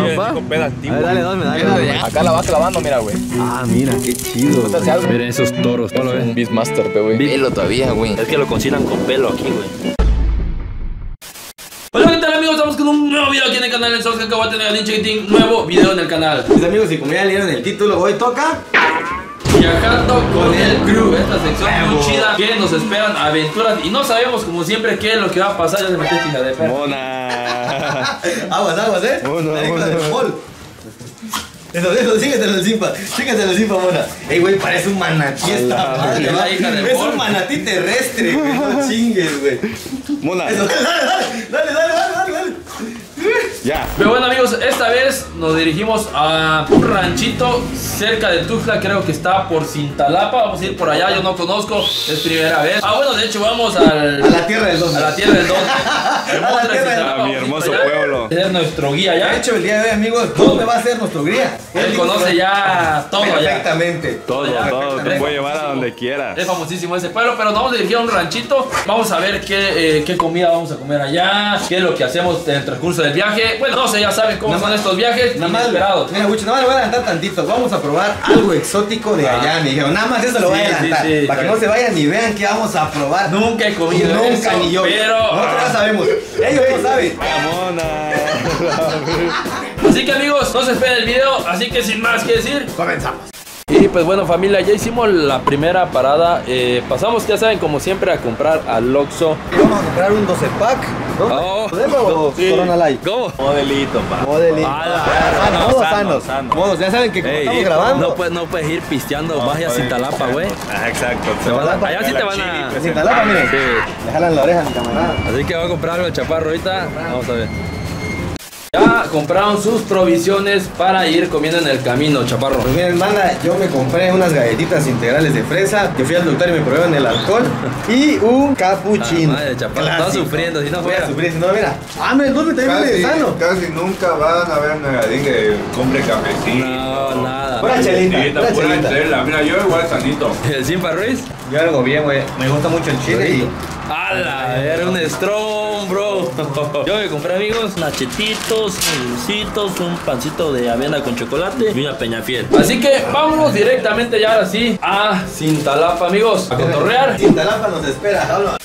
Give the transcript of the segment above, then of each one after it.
papá. A ver, dale 2 medallas. Acá la vas clavando, mira, güey. Ah, mira, qué chido. Miren esos toros. Es un Beastmaster, güey. Pelo todavía, güey. Es que lo cocinan con pelo aquí, güey. Hola, ¿qué tal, amigos? Estamos con un nuevo video aquí en el canal. En Source que voy a tener un chiquitín nuevo video en el canal. Mis amigos, y como ya leyeron el título, hoy toca Viajando con el crew. Esta sección muy chida que nos esperan aventuras y no sabemos, como siempre, qué es lo que va a pasar. Ya se metió chinga de perro. Mona. Aguas, Mona. Eso, síguetelo el simpa, mona. Ey, güey, parece un manatí esta madre, la hija del es Paul. un manatí terrestre, güey, no chingues, güey. Mona. Eso, dale. Ya. Pero bueno, amigos, esta vez nos dirigimos a un ranchito cerca de Tuxtla. Creo que está por Cintalapa. Vamos a ir por allá, yo no conozco, es primera vez. Bueno, de hecho vamos a la tierra del 2. A la tierra del 2. A mi hermoso pueblo. Es nuestro guía ya. De hecho, el día de hoy, amigos, ¿dónde va a ser nuestro guía? Él conoce ya todo allá. Perfectamente. Todo, te puede llevar a donde quieras. Es famosísimo ese pueblo, pero nos vamos a dirigir a un ranchito. Vamos a ver qué comida vamos a comer allá, qué es lo que hacemos en el transcurso del viaje. Bueno, no sé, ya saben cómo son estos viajes inesperados. Mira, Wicho, nada más le voy a adelantar tantito. Vamos a probar algo exótico de allá, me dijeron. Nada más eso lo voy a adelantar. Para que no se vayan ni vean qué vamos a probar. Nunca he comido Nunca, eso, ni yo. pero nosotros ya sabemos. Ellos no saben. Mona. Así que, amigos, no se esperen el video. Así que sin más que decir, Comenzamos. y pues bueno, familia, ya hicimos la primera parada. Pasamos, ya saben, como siempre, a comprar al Oxxo. Vamos a comprar un 12 pack. ¿Modelo o Corona Light? ¿Cómo? Modelito, pa. Modelito. Sano. Modos, ya saben que como estamos grabando. No puedes ir pisteando, vaya a Cintalapa, güey. Exacto. Allá sí te van a... En Cintalapa, miren. Sí. Le jalan la oreja, mi camarada. Así que va a comprar algo el chaparro ahorita. Vamos a ver. Ya compraron sus provisiones para ir comiendo en el camino, chaparro. Pues miren, banda, yo me compré unas galletitas integrales de fresa. Yo fui al doctor y me probaron el alcohol. Y un capuchino. Madre, chaparro, está sufriendo, si no voy a fuera. sufrir, si no, mira. El dulce también viene sano. Casi nunca van a ver a Negadín que compre cafecito. No, nada. Pura chelita, pura chelita. chela. Mira, yo igual sanito. ¿El Simpa Ruiz? Yo algo bien, güey. Me gusta mucho el chile y... ¡Hala! Era un strong, bro. Yo me compré, amigos, nachetitos, dulcitos, un pancito de avena con chocolate y una peñafiel. Así que vámonos directamente ya ahora sí a Cintalapa, amigos, a cotorrear. Cintalapa nos espera, habla.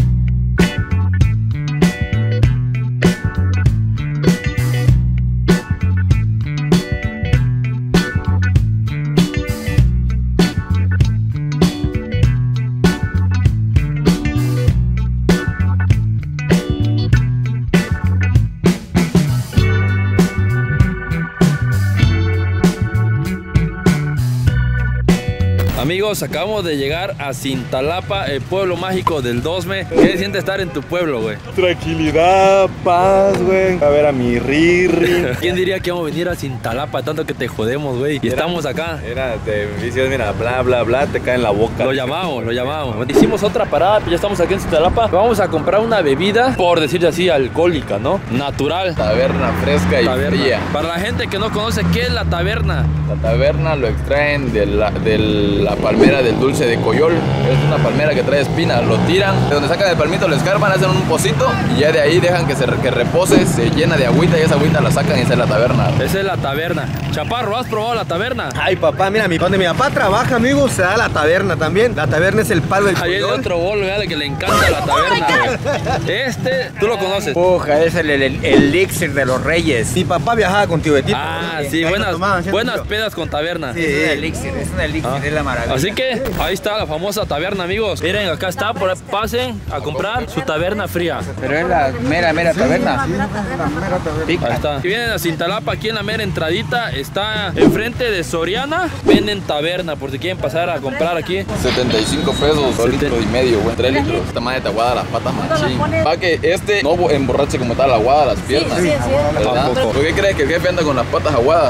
Amigos, acabamos de llegar a Cintalapa, el pueblo mágico del Dosme. ¿Qué siente estar en tu pueblo, güey? Tranquilidad, paz, güey. A ver a mi Riri. ¿Quién diría que vamos a venir a Cintalapa tanto que te jodemos, güey? Y estamos acá. Era de vicios, mira, bla, bla, bla, te cae en la boca. Lo llamamos. Hicimos otra parada, ya estamos aquí en Cintalapa. Vamos a comprar una bebida, por decirlo así, alcohólica, ¿no? Natural. Taberna fresca y fría. Para la gente que no conoce, ¿qué es la taberna? La taberna lo extraen de la palmera del dulce de coyol. Es una palmera que trae espinas. Lo tiran, de donde sacan el palmito lo escarban, hacen un pocito y ya de ahí dejan que repose, se llena de agüita y esa agüita la sacan y esa es la taberna. Esa es la taberna. Chaparro, ¿has probado la taberna? Ay, papá, mira, donde mi papá trabaja, amigos, se da la taberna también. La taberna es el palo del Ahí hay coyol. otro bolo, vea, que le encanta la taberna, güey. Tú lo conoces. Puja, es el elixir de los reyes. Mi papá viajaba con Tibetito. Ah, sí, Ahí nos tomaban, ¿sí? buenas pedas con taberna. Sí. Es un elixir, es la maravilla. Así que ahí está la famosa taberna, amigos. Miren, acá está, por ahí pasen a comprar su taberna fría. Pero es la mera taberna. Ahí está. Si vienen a Cintalapa, aquí en la mera entradita, está enfrente de Soriana. Venden taberna, por si quieren pasar a comprar aquí. 75 pesos, 2 litros y medio, güey. 3 litros. Esta madre te aguada las patas, machín. Para que no emborrache como tal, aguada las piernas. ¿Verdad? ¿Por qué crees que el jefe anda con las patas aguadas?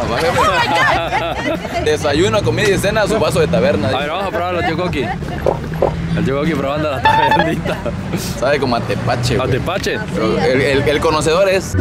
Desayuno, comida y cena, su vaso de taberna. A ver, vamos a probar el Chocoqui. El Chocoqui probando la tabernita. Sabe como a tepache, ¿A güey. tepache? Pero el conocedor es...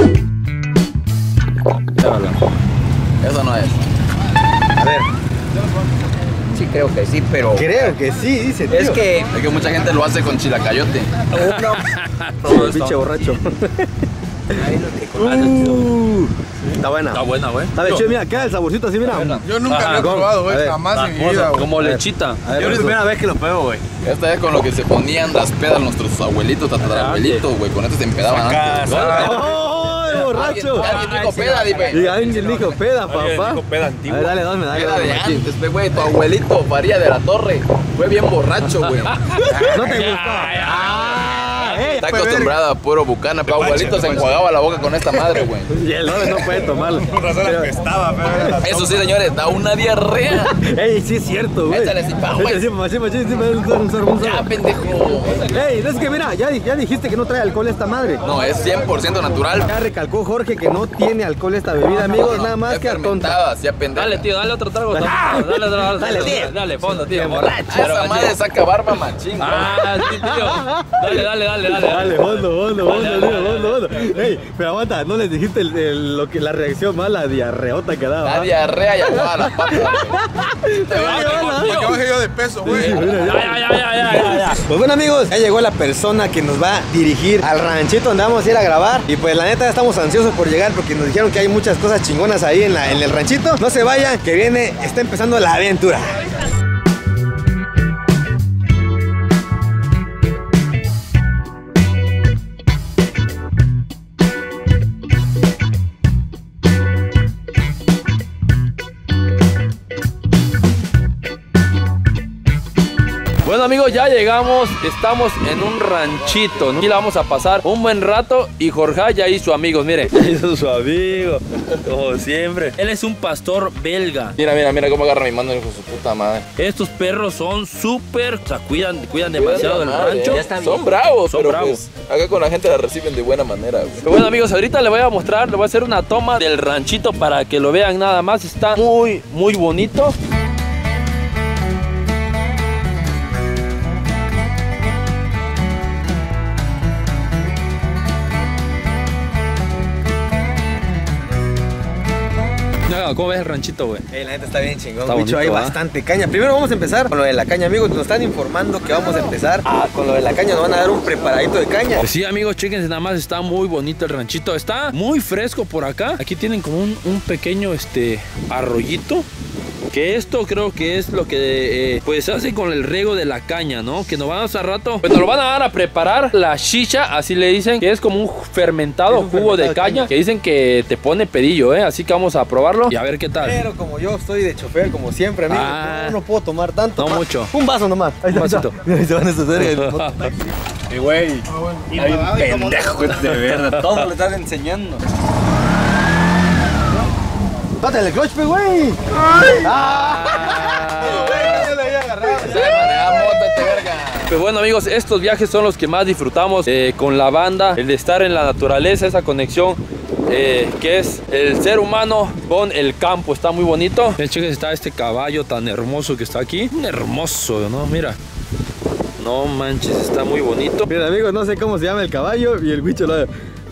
Eso no es. A ver, Sí, creo que sí, pero... creo que sí, dice, tío. Es que... Es que mucha gente lo hace con chilacayote. Pinche borracho. Está buena. Está buena, güey. Está bien, mira, queda el saborcito así, mira. Yo nunca lo he probado, güey, jamás en mi vida, güey. Como lechita. Yo es la primera vez que lo pruebo, güey. Esta es con lo que se ponían las pedas nuestros abuelitos, tatarabuelitos, güey. Con esto se empedaban antes. ¡Ay, borracho! Alguien dijo peda, dime. Y alguien dijo peda, papá. Dijo peda A antigua. ver, dale, dame, Peda de dale. antes, güey. Tu abuelito, Faría de la Torre, fue bien borracho, güey. ¿No te gustó? Está acostumbrado a puro bucana. Tu abuelito se enjuagaba la boca con esta madre, güey. Y el hombre no puede tomarlo. Por razón apestaba, pero... Eso sí, señores, da una diarrea. Ey, sí es cierto, güey. Échale sin pa, güey. Un sorbo. Ya, pendejo. Ey, es que mira, ya dijiste que no trae alcohol esta madre. No, es 100% natural. Ya recalcó Jorge que no tiene alcohol esta bebida, amigos, nada más Es que tonta. fermentada, así a pendejo. Dale, tío, dale otro trago. Dale, fondo, tío. Esa madre saca barba machín. Ah, sí, tío. Dale. Fondo. Ey, pero aguanta, no les dijiste la reacción mala, diarreota que daba. La diarrea y aguada las patas. Porque bajé yo de peso, güey. Ya. Pues bueno, amigos, ya llegó la persona que nos va a dirigir al ranchito donde vamos a ir a grabar. Y pues la neta estamos ansiosos por llegar porque nos dijeron que hay muchas cosas chingonas ahí en el ranchito. No se vayan, que está empezando la aventura. Bueno, amigos, ya llegamos. Estamos en un ranchito, ¿no? Aquí la vamos a pasar un buen rato. Y Jorge ya hizo amigos, mire. Ya hizo su amigo, como siempre. Él es un pastor belga. Mira cómo agarra mi mano, hijo de su puta madre. Estos perros son súper, o sea, cuidan demasiado del rancho. Son bravos, Son pero bravos. pues, acá con la gente la reciben de buena manera, güey. Pero bueno, amigos, ahorita les voy a mostrar, les voy a hacer una toma del ranchito para que lo vean nada más. Está muy bonito. ¿Cómo ves el ranchito, güey? La neta está bien chingón. Está Bicho, bonito, hay ¿va? bastante caña. Primero vamos a empezar con lo de la caña, amigos. Nos están informando que vamos a empezar con lo de la caña. Nos van a dar un preparadito de caña. Pues sí, amigos, chéquense nada más. Está muy bonito el ranchito. Está muy fresco por acá. Aquí tienen como un pequeño arroyito. Que esto creo que es lo que pues se hace con el riego de la caña, ¿no? Que nos van a hacer rato. Pues nos lo van a dar a preparar la chicha, así le dicen. Que es como un fermentado jugo de caña. Que dicen que te pone pedillo, Así que vamos a probarlo y a ver qué tal. Pero como yo estoy de chofer, como siempre, amigo, no puedo tomar tanto. No mucho. Un vaso nomás. Un vasito. Ahí se van a suceder. Güey, hay un pendejo de verdad. Todo le estás enseñando. ¡Pátale el clutch, güey! Pues bueno, amigos, estos viajes son los que más disfrutamos con la banda. El de estar en la naturaleza, esa conexión que es el ser humano con el campo. Está muy bonito. Chicos, está este caballo tan hermoso que está aquí. Hermoso, ¿no? Mira. No manches, está muy bonito. Mira, amigos, no sé cómo se llama el caballo y el bicho lo...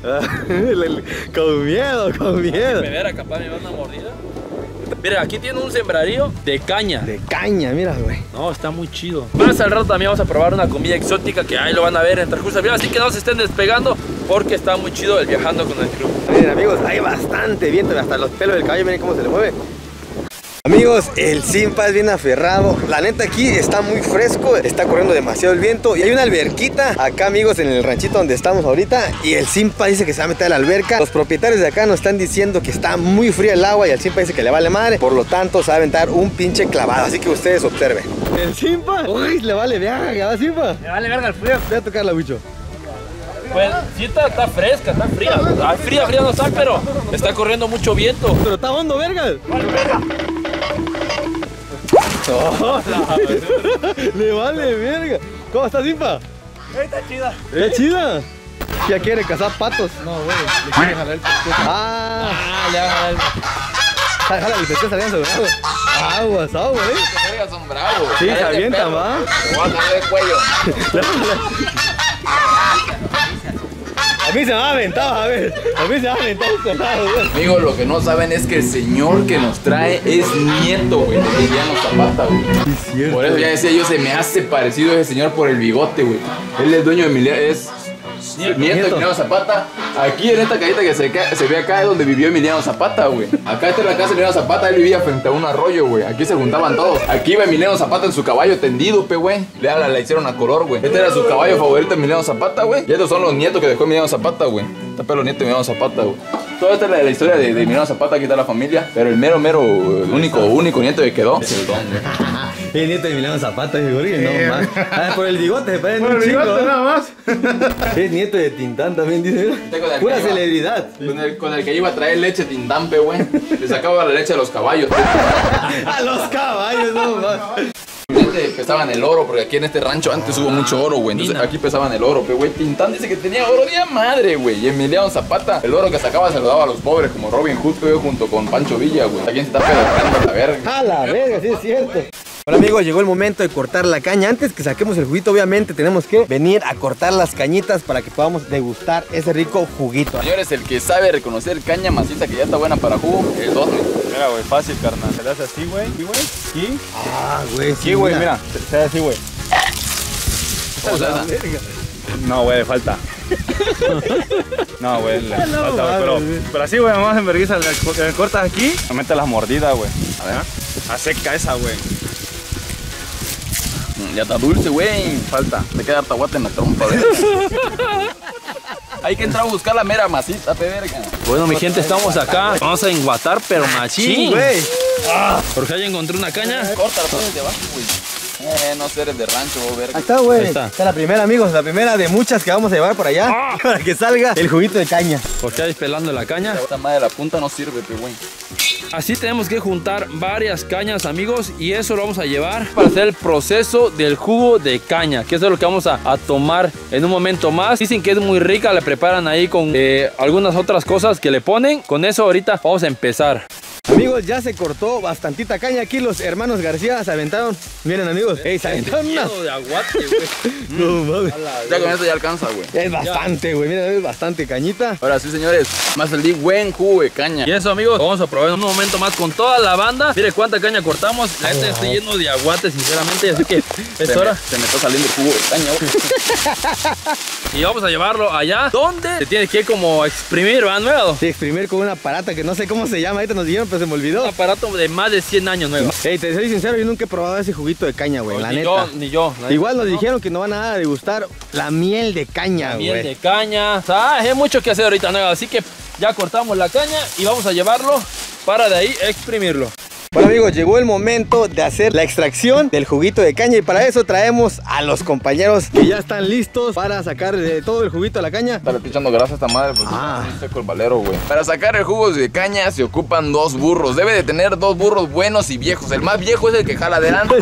con miedo. Me verá, capaz me va una mordida. Mira, aquí tiene un sembradío de caña. De caña, mira, güey. No, está muy chido. Más al rato también vamos a probar una comida exótica que ahí lo van a ver en transcurso del video. Así que no se estén despegando porque está muy chido el viajando con el crew. Miren, amigos, hay bastante viento. Hasta los pelos del caballo, miren cómo se le mueve. Amigos, el Simpa es bien aferrado. La neta aquí está muy fresco, está corriendo demasiado el viento. Y hay una alberquita acá, amigos, en el ranchito donde estamos ahorita. Y el Simpa dice que se va a meter a la alberca. Los propietarios de acá nos están diciendo que está muy fría el agua y el Simpa dice que le vale madre. Por lo tanto, se va a aventar un pinche clavado. Así que ustedes observen. ¿El Simpa? Uy, le vale verga, ¿va, Simpa? Me vale verga el frío. Voy a tocarla, bicho. Pues sí está fresca, está fría. Fría no está, pero está corriendo mucho viento. Pero está hondo, verga. Le vale verga. ¿Cómo está, Simpa? Está chida. ¿Está chida? Ya quiere cazar patos. No, güey, le quiere jalar el pescuezo. Le va a jalar. Jala el pescuezo, salían sobrado. Aguas, Son bravos. Sí, se avientan, ¿va? Me voy a jalar el cuello. A mí se me ha aventado, a ver. A mí se me ha aventado este lado, güey. Amigos, lo que no saben es que el señor que nos trae es nieto, güey, de Emiliano Zapata, güey. Sí, es cierto. Por eso ya decía yo, se me hace parecido a ese señor por el bigote, güey. Él es dueño de Emiliano, es nieto de Emiliano Zapata. Aquí en esta callita que se ve acá es donde vivió Emiliano Zapata, güey. Acá esta es la casa de Emiliano Zapata, él vivía frente a un arroyo, güey. Aquí se juntaban todos. Aquí iba Emiliano Zapata en su caballo tendido, güey. Le hicieron a color, güey. Este era su caballo favorito de Emiliano Zapata, güey. Y estos son los nietos que dejó Emiliano Zapata, güey. Esta es los nietos de Emiliano Zapata, güey. Toda esta es la historia de Emiliano Zapata, aquí está la familia. Pero el mero, único nieto que quedó es el don, güey. El nieto de Emiliano Zapata, no más. Por el bigote, se parece un chico. Nada más. Es nieto de Tintán también, dice. Pura celebridad. Con el que iba a traer leche Tindampe, güey. Le sacaba la leche a los caballos. A los caballos, no más. Pesaban el oro, porque aquí en este rancho antes hubo mucho oro, güey. Entonces aquí pesaban el oro, pero güey, Tintán dice que tenía oro de madre, güey. Y Emiliano Zapata, el oro que sacaba se lo daba a los pobres, como Robin Hood, güey, junto con Pancho Villa, güey. Aquí se está pedorreando a la verga. A la verga, sí es cierto. Hola amigos, llegó el momento de cortar la caña. Antes que saquemos el juguito, obviamente tenemos que venir a cortar las cañitas para que podamos degustar ese rico juguito. Señores, el que sabe reconocer caña maciza que ya está buena para jugo, el 2. Mira, güey, fácil, carnal. Se le hace así, güey. Aquí, güey. Aquí. Ah, güey. Aquí, güey, mira. Se hace así, güey. No, güey, falta. No, güey, le falta, güey. Pero así, güey, vamos en vergüenza. Le cortas aquí, le metes las mordidas, güey. A ver. A seca esa, güey. Ya está dulce, güey. Falta. Le queda harta guata en la trompa, güey. Hay que entrar a buscar la mera maciza, verga. Bueno, mi gente, estamos acá. Vamos a enguatar, pero machín, güey. Porque ahí encontré una caña. Córtala desde abajo, güey. No sé, eres de rancho, verga. Ahí está, güey. Ahí está. Esta es la primera, amigos. La primera de muchas que vamos a llevar por allá. Para que salga el juguito de caña. Porque ahí pelando la caña. Esta madre de la punta no sirve, güey. Así tenemos que juntar varias cañas, amigos, y eso lo vamos a llevar para hacer el proceso del jugo de caña, que eso es lo que vamos a tomar en un momento más. Dicen que es muy rica, la preparan ahí con algunas otras cosas que le ponen. Con eso ahorita vamos a empezar. Amigos, ya se cortó bastantita caña. Aquí los hermanos García se aventaron. Miren, amigos, se aventaron una. De aguate, güey. No mames. Ya con eso ya alcanza, güey. Es bastante, güey. Miren, es bastante cañita. Ahora sí, señores, más el buen jugo de caña. Y eso, amigos, vamos a probar en un momento más con toda la banda. Mire cuánta caña cortamos. La neta estoy lleno de aguate, sinceramente. Así que es hora. Se me está saliendo el jugo de caña, güey. Y vamos a llevarlo allá donde se tiene que como exprimir, ¿verdad, nuevo? Sí, exprimir con un aparato que no sé cómo se llama. Ahorita nos dijeron, pero se me olvidó. Un aparato de más de 100 años, nuevo. Ey, te soy sincero, yo nunca he probado ese juguito de caña, güey. La Ni neta. yo, ni yo. Igual nos dijeron que no van a degustar la miel de caña, güey. Miel de caña. O sea, hay mucho que hacer ahorita, nuevo. Así que ya cortamos la caña y vamos a llevarlo para de ahí exprimirlo. Bueno amigos, llegó el momento de hacer la extracción del juguito de caña y para eso traemos a los compañeros que ya están listos para sacar todo el juguito de la caña. Está echando grasa a esta madre porque está muy seco el valero, güey. Para sacar el jugo de caña se ocupan 2 burros. Debe de tener 2 burros buenos y viejos. El más viejo es el que jala adelante.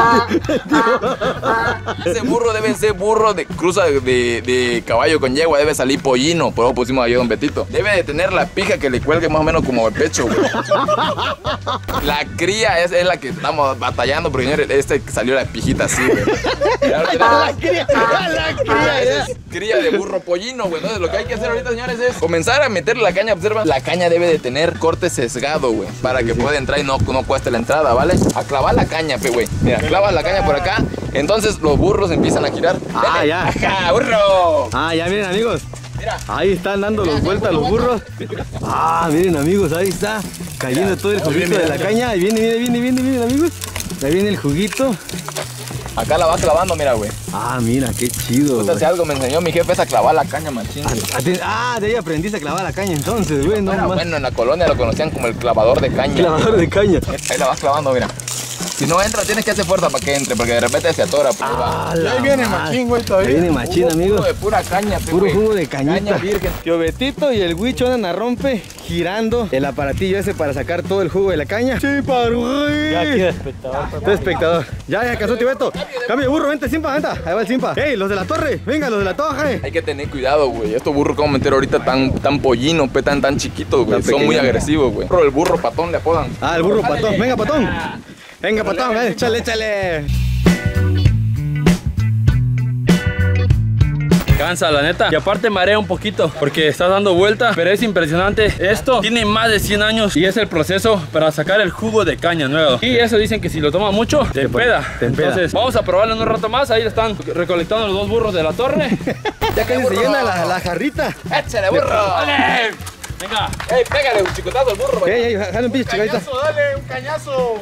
Ese burro debe ser burro de cruza de caballo con yegua. Debe salir pollino. Por eso pusimos ahí a don Betito. Debe de tener la pija que le cuelgue más o menos como el pecho, güey. La cría es la que estamos batallando, porque señores, salió la pijita así, güey. La cría, es cría de burro pollino, güey. Entonces lo que hay que hacer ahorita, señores, es comenzar a meterle la caña. Observa, la caña debe de tener corte sesgado, güey, para que pueda entrar y no cueste la entrada, ¿vale? A clavar la caña, güey. Mira, clava la caña por acá. Entonces los burros empiezan a girar. Ah, ya. ¡Ajá, burro! Ah, ya miren, amigos. Mira. Ahí están dando los vueltas los burros. Ah, miren, amigos, ahí está cayendo todo el juguito de la caña. Ahí viene, amigos. Ahí viene el juguito. Acá la vas clavando, mira, güey. Ah, mira, qué chido. Si algo me enseñó mi jefe es a clavar la caña, machín. Ah, de ahí aprendiste a clavar la caña entonces, güey. No, bueno, en la colonia lo conocían como el clavador de caña. Clavador de caña. Ahí la vas clavando, mira. Si no entra, tienes que hacer fuerza para que entre, porque de repente se atora. Pues, ahí viene machín, güey, todavía. Ahí viene machín, amigos. Jugo de pura caña, puro jugo de cañita. Caña virgen. Tío Betito y el Huicho andan a rompe girando el aparatillo ese para sacar todo el jugo de la caña. Sí, güey. Ya aquí espectador. Tú espectador. Ya casó, tío Beto. Cambio de burro, vente, Simpa, venta. Ahí va el Simpa. Ey, los de la torre. Venga, los de la torre. Hay que tener cuidado, güey. Estos burros que vamos a meter ahorita tan pollinos, tan chiquitos, güey. Son muy agresivos, güey. Pero el burro patón le apodan. Ah, el burro patón. Venga, patón. Venga, patón, échale. Cansa, la neta. Y aparte marea un poquito porque estás dando vuelta. Pero es impresionante. Esto tiene más de 100 años y es el proceso para sacar el jugo de caña nuevo. Y eso dicen que si lo toma mucho, te empeda. Entonces, vamos a probarlo en un rato más. Ahí están recolectando los 2 burros de la torre. Ya casi se llena la jarrita. ¡Échale, burro! ¡Dale! Venga. ¡Ey, pégale un chicotazo al burro! Ey, jale un pinche chiquita. Dale, un cañazo.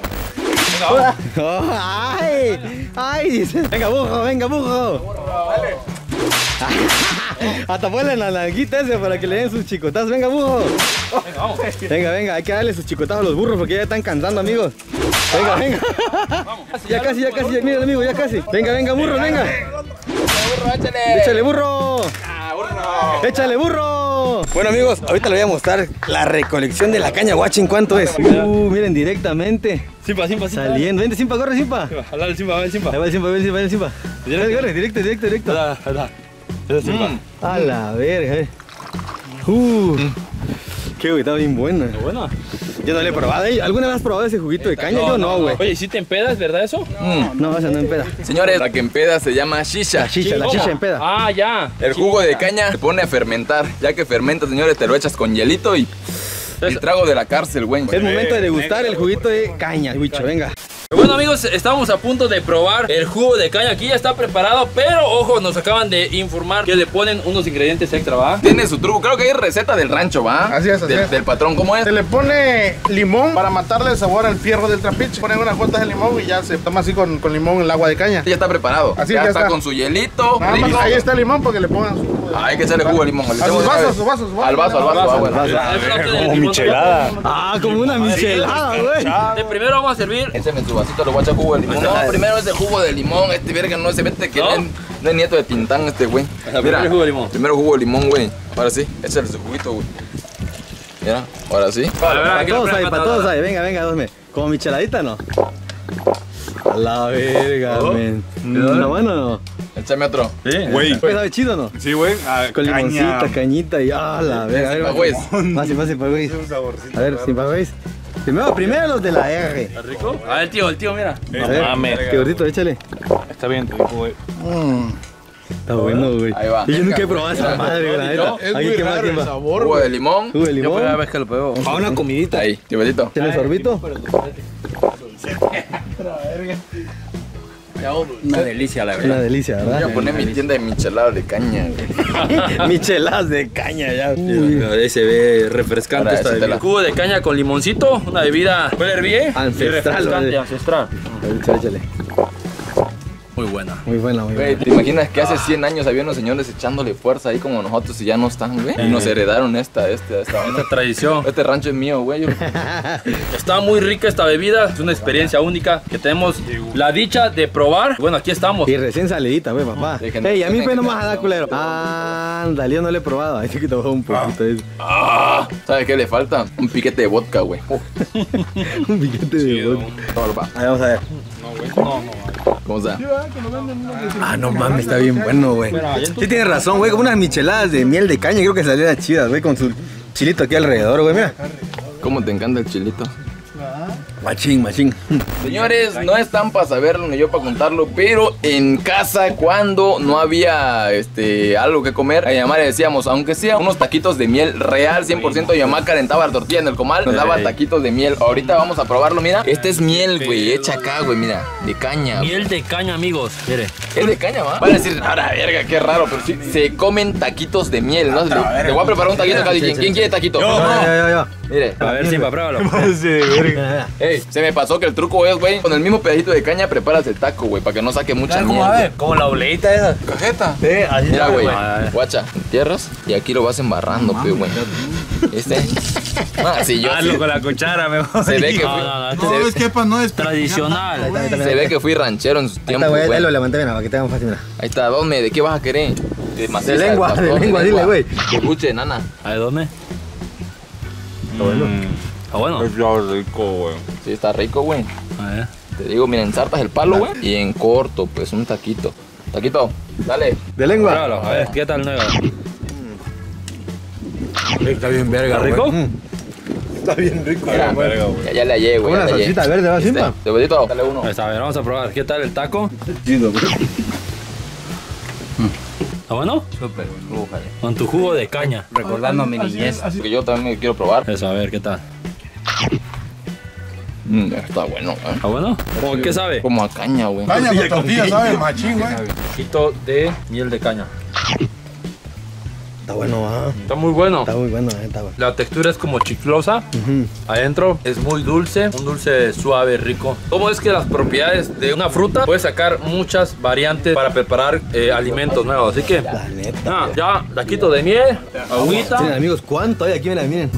¡Ay! ¡Ay! Dice. Venga, burro, venga, burro. Dale. Hasta ponle la nalguita ese para que le den sus chicotazos. Venga, burro. Venga, vamos. Venga, hay que darle sus chicotazos a los burros porque ya están cansando, amigos. Venga. Ya casi, mira, amigo, ya casi. Venga, burro, venga. ¡Burro, échale! Échale, burro. Échale, burro. Bueno, amigos, ahorita les voy a mostrar la recolección de la caña guachi. ¿Cuánto es? Miren, directamente. Simpa. Saliendo. Vente, Simpa, corre, Simpa. Jalá el Simpa, Ahí va el Simpa. Corre, directo. Es Simpa. A la verga, qué güey, está bien buena. Buena. Yo no le he probado. ¿Alguna vez has probado ese juguito de caña? Yo no, güey. Oye, ¿sí te empedas, verdad eso? No, esa no empeda. Señores, la que empeda se llama shisha. La chicha empeda. Ah, ya. El jugo de caña se pone a fermentar. Ya que fermenta, señores, te lo echas con hielito y el trago de la cárcel, güey. Es momento de degustar el juguito de caña, bicho, venga. Bueno, amigos, estamos a punto de probar el jugo de caña. Aquí ya está preparado, pero ojo, nos acaban de informar que le ponen unos ingredientes extra, ¿va? Tiene su truco, creo que hay receta del rancho, ¿va? Así es. Del patrón, ¿cómo es? Se le pone limón para matarle el sabor al fierro del trapiche. Ponen unas gotas de limón y ya se toma así con limón el agua de caña. Ya está preparado. Así ya ya está está. con su hielito. Nada más ahí está el limón porque le pongan su... Hay que echarle jugo de limón. A sus vasos. Al vaso. Como Como michelada. Ah, como una michelada, güey. Primero vamos a servir. Échame su vasito, le voy a echar jugo de limón. No, primero es el jugo de limón. Este verga no se mete que no es nieto de Tintán este güey. Primero el jugo de limón. Primero jugo de limón, güey. Ahora sí, échale su juguito, güey. Mira, ahora sí. Para todos ahí, venga, dosme. Como micheladita, ¿no? A la verga, men. ¿No bueno o no? Échame otro. Sí. Güey. Pues sabe chido, ¿no? Sí, güey. Con limoncita, cañita y a la verga. Sin pagüez. Pase, güey. A ver, sin pagüez. Primero los de la R. ¿Está rico? A ver, el tío, mira. A ver, qué gordito, échale. Está bien, te digo, güey. Está bueno, güey. Ahí va. Y yo nunca he probado esa madre, la neta. Es Aquí, muy ¿qué más, raro quién el va? sabor, Jugo güey. de limón. Jugo de limón. vez que lo pruebo. Para una comidita. Ahí, tibetito. ¿Tienes sorbito? Una delicia, la Una delicia, Voy a ¿verdad? poner mi tienda de micheladas de caña, güey. Micheladas de caña ya. Ahí se ve refrescante Ahora, esta échatela. bebida. Jugo de caña con limoncito, una bebida huele bien Ancestral, y refrescante, ¿vale? ancestral. Échale. Muy buena. Muy buena, muy Güey, buena. ¿te imaginas que hace 100 años había unos señores echándole fuerza ahí como nosotros y ya no están, güey? Y nos heredaron esta onda. Esta tradición. Este rancho es mío, güey. Está muy rica esta bebida, es una experiencia única que tenemos la dicha de probar. Bueno, aquí estamos. Y recién salidita, güey, papá. Ey, a mí pues no me vas a dar culero. Ándale, yo no le he probado. Ahí te quito un poquito. ¿Sabes qué le falta? Un piquete de vodka, güey. Un piquete de vodka. Ahí vamos a ver. ¿Cómo está? Ah, no mames, está bien bueno, güey. Sí tienes razón, güey. Como unas micheladas de miel de caña, creo que salieran chidas, güey, con su chilito aquí alrededor, güey, mira. ¿Cómo te encanta el chilito? Machín. Señores, no están para saberlo ni yo para contarlo, pero en casa cuando no había algo que comer, a mi mamá le decíamos, aunque sea unos taquitos de miel real, 100%, mi mamá calentaba la tortilla en el comal, nos daba taquitos de miel. Ahorita vamos a probarlo, mira. Este es miel, güey, hecha acá, güey, mira, de caña. Miel de caña, amigos. Mire. Es de caña, ¿va? Van a decir, ahora, verga, qué raro, pero sí, se comen taquitos de miel, ¿no? Le voy a preparar un taquito acá. ¿Quién quiere taquito? Yo. Mire. A ver, Simpa, pruébalo. Ey, se me pasó que el truco es, güey, con el mismo pedacito de caña preparas el taco, güey, para que no saque mucha miel. Güey. Como la obleita esa. Cajeta. Mira, güey, guacha, entierras y aquí lo vas embarrando, pe, güey. Sí, yo Hazlo con la cuchara, mejor. se ve que No, es que no es Tradicional. se ve que fui ranchero en su tiempo, Güey, güey. lo levanté bien, para que te hagan fácil, mira. Ahí está, ¿dónde? ¿De qué vas a querer? De lengua, dile, güey. Escuche, nana. A ver, ¿dónde? Está bueno. Es lo rico, güey. Sí, está rico, güey. A ver. Te digo, mira, ensartas el palo, güey, y en corto, pues, un taquito. Taquito, dale. De lengua. Pruébalo, a ver, ¿qué tal nueva? Está bien verga, ¿Rico? Está bien rico. Mira, verga, güey. ya le hallé, güey. Una ya le hallé. salsita verde, ¿va, Simpa? Cebollito, dale uno. Pues a ver, vamos a probar. ¿Qué tal el taco? ¿Está bueno? Súper, bújale. Con tu jugo de caña. Recordando mi niñez. Que yo también me quiero probar. Eso, a ver, ¿qué tal? Está bueno, güey. ¿Está bueno? ¿Cómo qué sabe? Como a caña, güey. Caña con tortilla, ¿sabes? Machín, güey. Un poquito de miel de caña. Está bueno, Está muy bueno. Está muy bueno, está bueno. La textura es como chiclosa. Adentro es muy dulce, un dulce suave, rico. ¿Cómo es que las propiedades de una fruta puedes sacar muchas variantes para preparar alimentos nuevos? Así que, La neta. ya, taquito de miel, agüita. Miren, amigos, ¿cuánto hay aquí? Miren.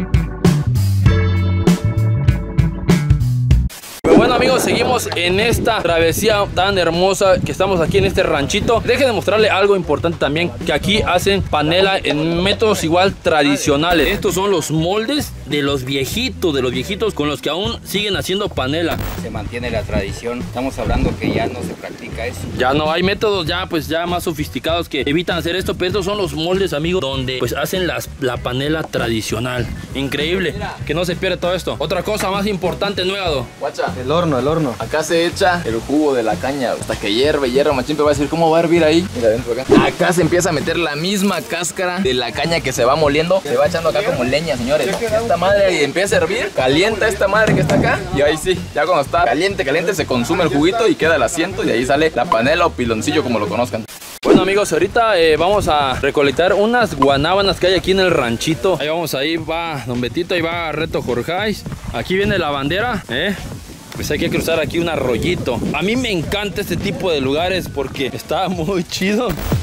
Bueno, amigos, seguimos en esta travesía tan hermosa que estamos aquí en este ranchito. Déjenme mostrarle algo importante también, que aquí hacen panela en métodos igual tradicionales. Estos son los moldes de los viejitos con los que aún siguen haciendo panela. Se mantiene la tradición. Estamos hablando que ya no se practica eso. Ya no hay métodos ya más sofisticados que evitan hacer esto, pero estos son los moldes, amigos, donde pues hacen la panela tradicional. Increíble, que no se pierde todo esto. Otra cosa más importante, Nuegado. Guacha. El horno. Acá se echa el jugo de la caña hasta que hierve, machín, pero va a decir cómo va a hervir ahí. Mira, dentro acá. Acá se empieza a meter la misma cáscara de la caña que se va moliendo. Se va echando acá como leña, señores. Esta madre ahí empieza a hervir, calienta esta madre que está acá. Y ahí sí, ya cuando está caliente, se consume el juguito y queda el asiento. Y ahí sale la panela o piloncillo, como lo conozcan. Bueno, amigos, ahorita vamos a recolectar unas guanábanas que hay aquí en el ranchito. Ahí vamos, ahí va Don Betito, ahí va Reto Jorjais. Aquí viene la bandera, pues hay que cruzar aquí un arroyito. A mí me encanta este tipo de lugares porque está muy chido.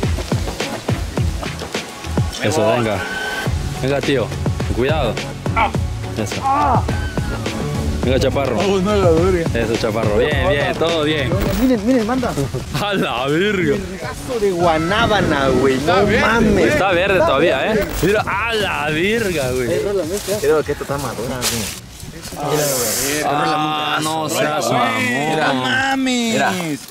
Eso, venga. Venga, tío. Cuidado. Eso. Venga, chaparro. Eso, chaparro. Bien, todo bien. Miren, manda. A la verga. Caso de guanábana, güey. No mames. Está verde todavía, Mira, a la verga, güey. Creo que esto está madura, güey. No seas mamón. Mira.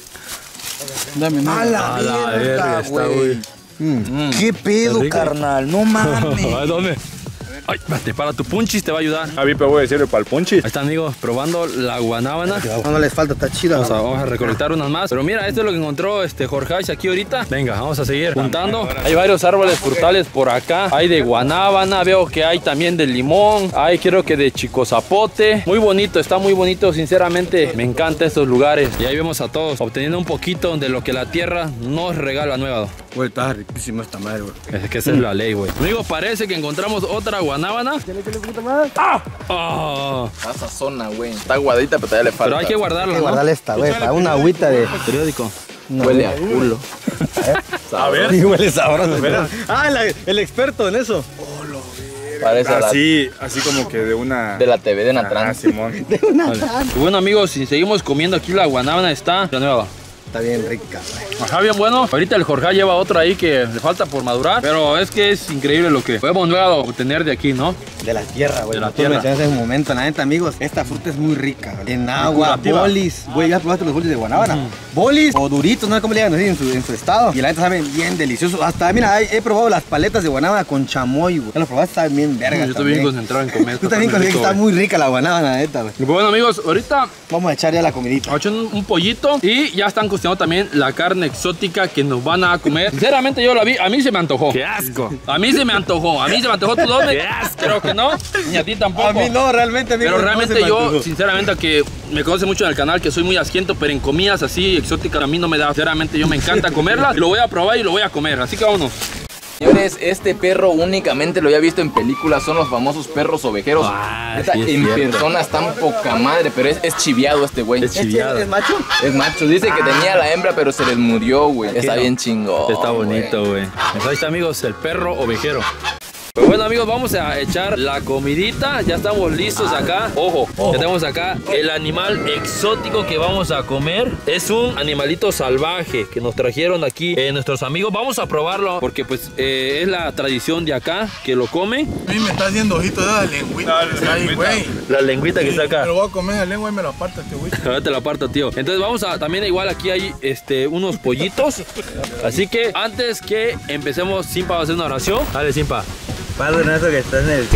A la verga, está, güey. ¿Qué pedo, carnal? No mames. ¿Dónde? Ay, espérate, para tu punchis te va a ayudar. A mí, pero voy a decirle para el punchis. Ahí están, amigos, probando la guanábana. No les falta, está chida. Vamos a recolectar unas más. Pero mira, esto es lo que encontró Jorjais aquí ahorita. Venga, vamos a seguir juntando. Hay varios árboles frutales por acá. Hay de guanábana, veo que hay también de limón. Hay creo que de chicozapote. Muy bonito, está muy bonito. Sinceramente, me encantan estos lugares. Y ahí vemos a todos obteniendo un poquito de lo que la tierra nos regala, Nuegado. Güey, está riquísima esta madre, güey. Es que esa es la ley, güey. Amigos, parece que encontramos otra guanábana. ¡Ah! Está sazona, güey. Está aguadita, pero todavía le falta. Pero hay que guardarla, Hay que ¿no? guardarle esta, güey, para una agüita de Periódico. Huele a culo. A ver. Sí, huele sabroso. El experto en eso. Parece Así como que de una... de la TV de Natrán. Simón. Y bueno, amigos, si seguimos comiendo aquí la guanábana está la nueva. Está bien rica, güey. Ajá, bien bueno. Ahorita el Jorge lleva otra ahí que le falta por madurar. Pero es que es increíble lo que podemos luego obtener de aquí, ¿no? De la tierra, güey. De la Tú tierra. mencionaste en un momento, la neta, amigos. Esta fruta es muy rica, güey. En agua, curativa. bolis. Güey, ¿ya probaste los bolis de guanábana? Bolis o duritos, no sé cómo le llaman así en su estado. Y la neta saben bien deliciosos. Hasta, mira, he probado las paletas de guanábana con chamoy, güey. ¿Ya los probaste? Saben bien verga. Yo estoy bien concentrado en comer. Tú también consigues que está muy rica la guanábana, la neta, güey. Y bueno, amigos, ahorita Vamos a echar ya la comidita. vamos a echar un pollito y ya están cocinando también la carne exótica que nos van a comer. Sinceramente yo la vi, a mí se me antojó. ¡Qué asco! A mí se me antojó, ¿tú dónde? Creo que no, ni a ti tampoco. A mí no, realmente, amigo. Pero no realmente se me yo, antojó. sinceramente, que me conoce mucho en el canal, que soy muy asquiento, pero en comidas así exóticas a mí no me da. Sinceramente yo me encanta comerlas, lo voy a probar y lo voy a comer, así que vámonos. Señores, este perro únicamente lo había visto en películas, son los famosos perros ovejeros. Neta, sí es en cierto. persona están poca madre, pero es chiviado este güey. Es chiviado. ¿Es macho? Es macho, dice que tenía la hembra, pero se les murió, güey. Está bien chingón. Está bonito, güey. Pues ahí está, amigos, el perro ovejero. Pues bueno, amigos, vamos a echar la comidita. Ya estamos listos acá. Ojo, ya tenemos acá el animal exótico que vamos a comer. Es un animalito salvaje que nos trajeron aquí nuestros amigos. Vamos a probarlo porque pues es la tradición de acá que lo comen. A mí me está haciendo ojito de la lengüita. Ay, güey. La lengüita que está acá. Me lo voy a comer la lengua y me lo aparta este güey. Ahora te la parto, tío. Entonces vamos a, también igual aquí hay unos pollitos. Así que antes que empecemos, Simpa va a hacer una oración. Dale, Simpa. Padre nuestro que estás en el...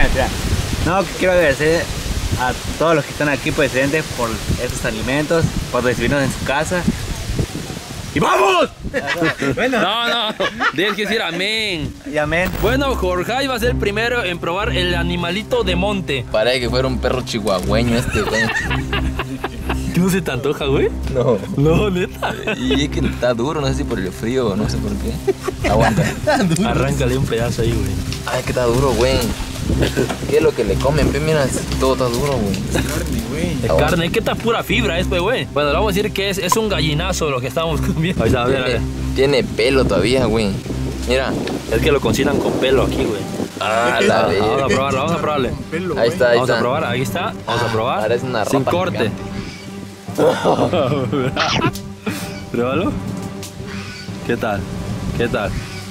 No, quiero agradecer a todos los que están aquí presentes por estos alimentos, por recibirnos en su casa. ¡Y vamos! Bueno. No, tienes que decir amén. Y amén. Bueno, Jorge va a ser el primero en probar el animalito de monte. Parece que fuera un perro chihuahueño güey. ¿Qué no se te antoja, güey? No. No, neta. Y es que está duro, no sé si por el frío o no sé por qué. Aguanta. Arráncale un pedazo ahí, güey. Ay, que está duro, güey. ¿Qué es lo que le comen? Pe? Mira, todo está duro, güey. Es carne, es que está pura fibra este, güey. Bueno, le vamos a decir que es un gallinazo lo que estamos comiendo. Ahí está, a ver. Tiene pelo todavía, güey. Mira. Es que lo cocinan con pelo aquí, güey. Ah, la Vamos a verga. probarlo, vamos a probarle. Ahí está, ahí Vamos está. a probar, ahí está. Vamos a probar. Parece una Sin rata corte. gigante. Pruébalo. ¿Qué tal? ¿Qué tal?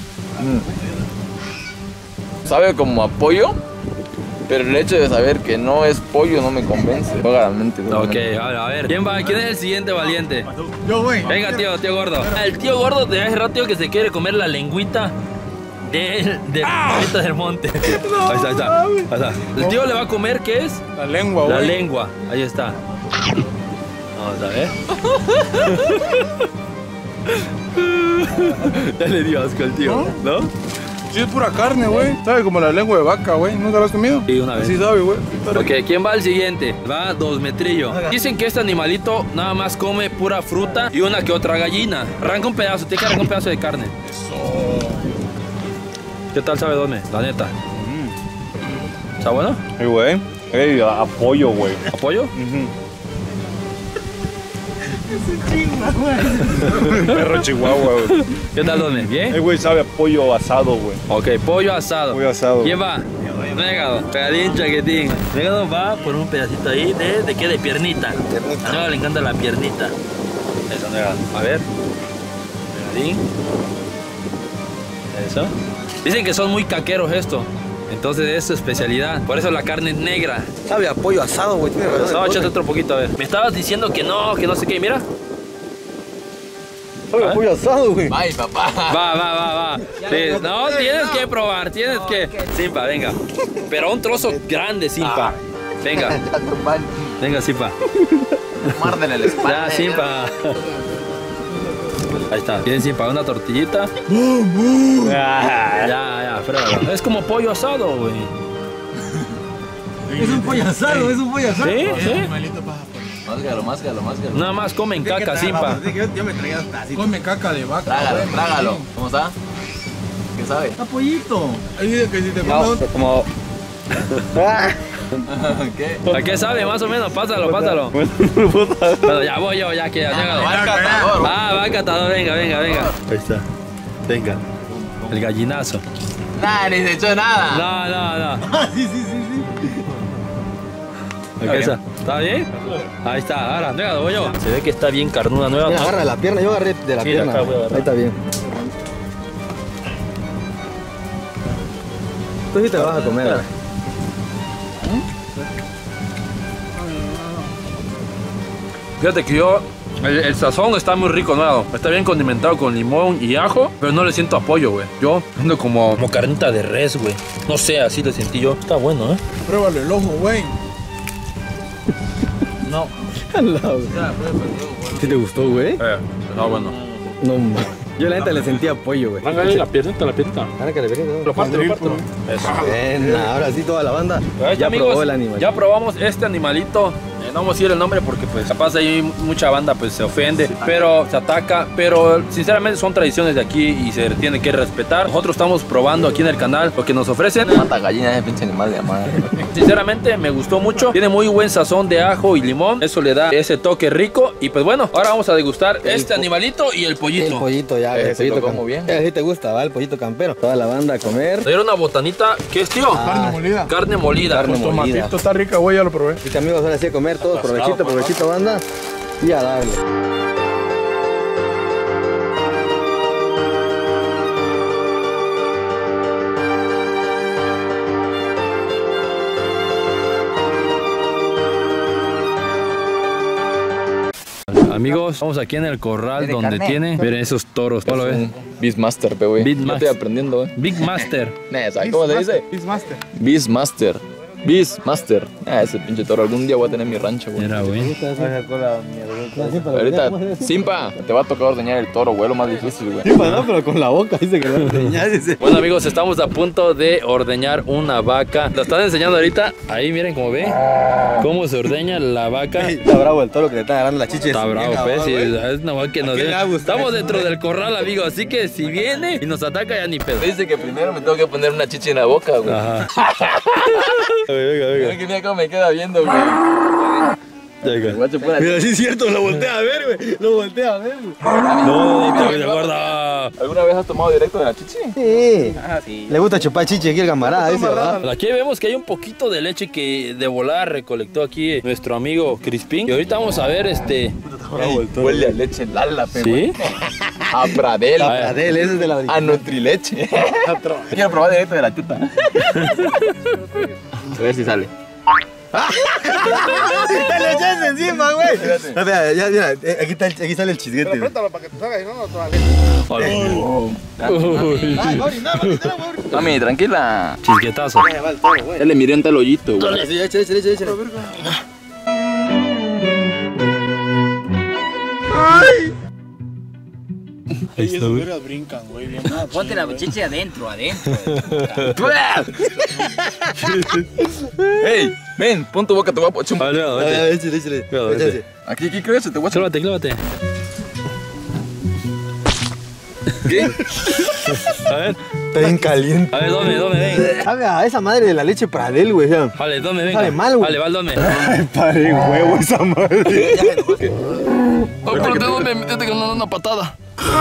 Sabe como a pollo, pero el hecho de saber que no es pollo no me convence. Juega la mente, güey. Ok, a ver. ¿Quién es el siguiente valiente? Yo, güey. Venga, tío gordo. El tío gordo de hace rato que se quiere comer la lengüita del pollito del monte. Ahí está. El tío le va a comer, ¿qué es? La lengua, güey. La lengua. Ahí está. Vamos a ver. Ya le dio asco al tío, ¿no? Sí, es pura carne, güey. Sabe como la lengua de vaca, güey. ¿Nunca lo has comido? Sí, una vez. Sí, sabe, güey. Ok, ¿quién va al siguiente? Va 2 metrillo. Dicen que este animalito nada más come pura fruta y una que otra gallina. Arranca un pedazo, tiene que arrancar un pedazo de carne. Eso. ¿Qué tal sabe dónde? La neta. ¿Está bueno? Hey, güey. Hey, apoyo, güey. ¿Apoyo? Perro chihuahua, güey. ¿Qué tal dónde? ¿Bien? Hey, güey, sabe a pollo asado, güey. Ok, pollo asado. Pollo asado. ¿Quién va? Negado, pegadín, chaquetín. Negado va por un pedacito ahí ¿de qué? De piernita. A Negado le encanta la piernita. Eso, Negado. A ver. Pegadín. Eso. Dicen que son muy caqueros esto. Entonces es su especialidad. Por eso la carne es negra. Sabe a pollo asado, güey. Tiene razón. No, échate otro poquito, a ver. Me estabas diciendo que no sé qué. Mira. Sabe a pollo asado, güey. Ay, papá. Va. Sí, no, tienes que probar, tienes que. Simpa, venga. Pero un trozo grande, Simpa. Venga. Venga, Simpa. Márdele la espalda. Ya, Simpa. Ahí está. Bien, Simpa, una tortillita. Ya, pruébalo. Es como pollo asado, güey. Es un pollo asado, es un pollo asado. ¿Sí? Máscalo. Nada más comen caca, Simpa. Yo me traía hasta así. Come caca de vaca. Trágalo. ¿Cómo está? ¿Qué sabe? Está pollito. Ahí dice que si te comes Como. ¿Qué? ¿A qué sabe? Más o menos, pásalo. Bueno, ya voy yo, ya que ya. Va el catador. Va el catador, venga. Ahí está. Venga. El gallinazo. Nah, ni se echó nada. No. Sí. ¿Está bien? Ahí está, ahora, venga, voy yo. Se ve que está bien carnuda, nueva. Mira, agarra la pierna, yo agarré de la Sí, de pierna. acá voy a agarrar. Ahí está bien. Tú sí te la vas a comer. Fíjate que el sazón está muy rico, ¿no? Está bien condimentado con limón y ajo, pero no le siento apoyo, güey. Yo ando como carnita de res, güey. No sé, así le sentí yo. Está bueno, ¿eh? Pruébalo el ojo, güey. No. ¿Sí te gustó, güey? Está bueno. No, yo la neta le sentía pollo, güey. Mángale la piernita. Ahora que le veré, Lo parto. Eso. Bien, ahora sí toda la banda Ahí está, ya amigos, probó el animal. ya probamos este animalito. No vamos a decir el nombre porque pues capaz ahí mucha banda pues se ofende, pero se ataca, pero sinceramente son tradiciones de aquí y se tiene que respetar. Nosotros estamos probando aquí en el canal lo que nos ofrecen. Mata gallina ese pinche animal de madre. Sinceramente me gustó mucho, tiene muy buen sazón de ajo y limón, eso le da ese toque rico. Y pues bueno, ahora vamos a degustar este animalito y el pollito. El pollito ya, el Sí, lo pollito como bien. Sí te gusta, va, el pollito campero. Toda la banda a comer. Le dieron una botanita, ¿qué es, tío? Carne molida. Carne molida. Carne molida. Tomatito está rica, güey, ya lo probé. Así que amigos, ahora sí a comer todos, provechito, banda. Y a darle. Amigos, estamos aquí en el corral donde tiene, miren esos toros. ¿Cómo lo ves? Beastmaster, güey. Yo Beastmaster. estoy aprendiendo, güey. Big Master. ¿Sabes cómo se dice? Beastmaster. Beastmaster. Beastmaster. Ese pinche toro. Algún día voy a tener mi rancho, güey. Era, güey. Ahorita, Simpa, te va a tocar ordeñar el toro, güey. Lo más difícil, güey. Sí, no, pero con la boca dice que lo va a ordeñar, dice. Bueno, amigos, estamos a punto de ordeñar una vaca. Lo están enseñando ahorita. Ahí, miren cómo ve. Cómo se ordeña la vaca. Está bravo el toro que le está agarrando la chicha. Está bravo, pues. Sí, güey. es una vaca que nos dé. Estamos dentro del corral, amigo. Así que si viene y nos ataca, ya ni pedo. Dice que primero me tengo que poner una chicha en la boca, güey. Ajá. Mira que mira cómo me queda viendo, güey. Guacho, pon Mira, sí es cierto, lo voltea a ver, güey. Lo voltea a ver, güey. No, te guarda. ¿Alguna vez has tomado directo de la chichi? Sí. Ah, sí. Le gusta chupar chiche aquí el camarada, dice, ¿verdad? Aquí vemos que hay un poquito de leche que de volada recolectó aquí nuestro amigo Crispín. Y ahorita vamos a ver Huele a leche Lala, pero. ¿Sí? A Pradel. Adel, ese es de la A Nutrileche. Quiero probar directo de la tuta. A ver si sale. ¡Te le echas encima, güey! Espera, ya, mira, aquí sale el chisguete. Pero apriétalo para que te salga y no toda la Mami, tranquila. Chisguetazo. Ya le miré en tal hoyito, güey. Échale. Esos brincan, güey. No, ponte la chicha adentro. ¡Ey! Ven, pon tu boca, te voy a poner un... Échale. Aquí, creo que se te voy a echar. Clávate. ¿Qué? A ver, Está bien caliente. a ver, dome, ven. Sabe a esa madre de la leche Pradel, güey. Vale, dome, venga. Sabe mal, güey. Vale, va el dome. Pare huevo esa madre. Oh, pero te dónde metiste con una patada.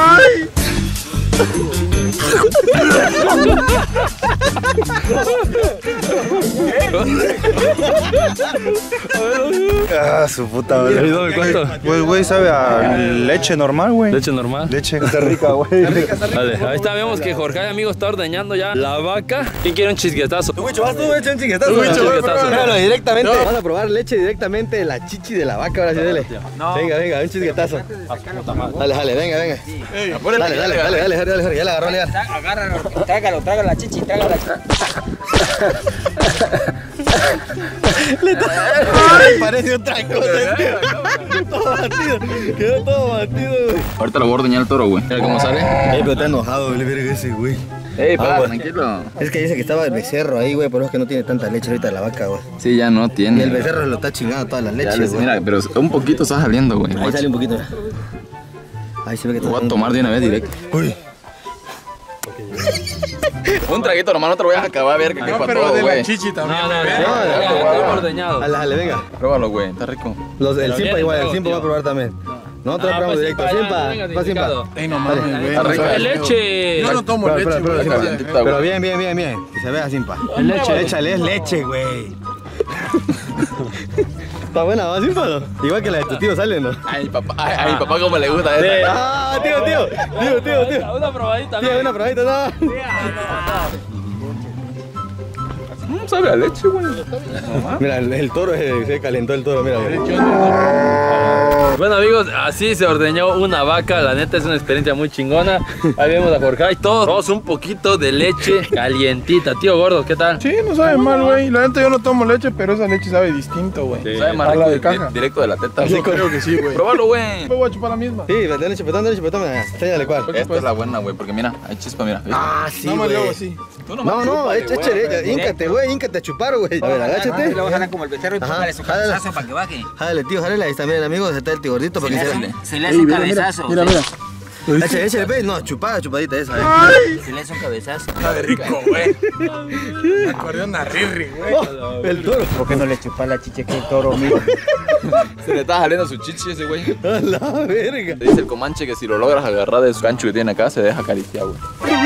Ah, su puta madre. Dome, ¿cuánto? Pues, güey, sabe a leche normal, güey. Leche normal. Leche. Está rica, güey. Vale, ahí está, vemos que Jorge, amigo, está ordeñando ya la vaca. ¿Quién quiere un chisguetazo? Güicho, vas tú, echa un chinguetazo. Chisguetazo. Míralo, directamente. Vamos a probar leche directamente de la chichi de la vaca. Ahora sí, dale. Venga, un chisguetazo. Dale, venga. Dale. Ya la agarró, le agarró. Agárralo, trágalo la chichi, trágalo. Ay, parece otra cosa. Quedó todo batido, güey. Ahorita lo voy a ordeñar el toro, güey. Mira cómo sale. Pero está enojado, le verga ese, güey. Ey, para, güey. tranquilo. Es que dice que estaba el becerro ahí, güey, pero es que no tiene tanta leche ahorita la vaca, güey. Sí, ya no Y tiene. el becerro lo está chingando toda la Ya leche, les- güey. Mira, pero un poquito está saliendo, güey. Ahí sale un poquito. Ahí se ve que Lo está. voy a tomar de una vez directo. Uy. Un traguito nomás, no te lo voy a acabar a ver que para todo, güey. chichi también. No, ordeñado. Dale, venga. Pruébalo, güey, está rico. El Simpa bien, igual, el no, Simpa tío. va a probar también. Nosotros probamos pues, directo. Simpa, Simpa, venga, va Simpa. indicado. Ey, no mames, güey. Está rico. ¡Es leche! Yo no tomo leche, Pero, güey. Simpa. Calientita, Pero güey. bien. Que se vea Simpa. Leche, échale, es leche, güey. Está buena, ¿va, Simpa? ¿No? Igual que la de tu tío sale, ¿no? Ay, papá como le gusta esta. Ah, tío. Una probadita, Tío, una probadita, no. Sabe a leche, güey. Mira, el toro se calentó el toro, mira. Bueno, amigos, así se ordeñó una vaca. La neta es una experiencia muy chingona. Ahí vemos a Jorge y todos un poquito de leche calientita. Tío Gordo, ¿qué tal? Sí, no sabe mal, güey. La neta yo no tomo leche, pero esa leche sabe distinto, güey. Sabe más A la rico de caja. directo de la teta. Yo creo que sí, güey. Pruébalo, güey. Me voy a chupar la misma. Sí, dale chupetón, mira. Enséñale cuál. Esta es la buena, güey, porque mira, hay chispa, mira. ¿viste? Ah, sí, No me güey. lo hago así. Tú nomás No, chúpale, échale, híncate, güey, híncate a chupar, güey. A ver, agáchate. Le vas a jalar como el becerro y Ajá, póngale su jálala. cabezazo para que baje. Jálale, tío, jálale. Ahí está, miren, amigos, está el tío gordito para que Se le hace un cabezazo. Mira. Échale, ve. No, chupadita esa, Se le hace un cabezazo. Está rico, güey. Acordeón a Riri, güey. El toro. ¿Por qué no le chupas la chicha que el toro, amigo? Se le está saliendo su chichi ese güey. A la verga. Te dice el Comanche que si lo logras agarrar de su gancho que tiene acá, se deja acariciar, güey.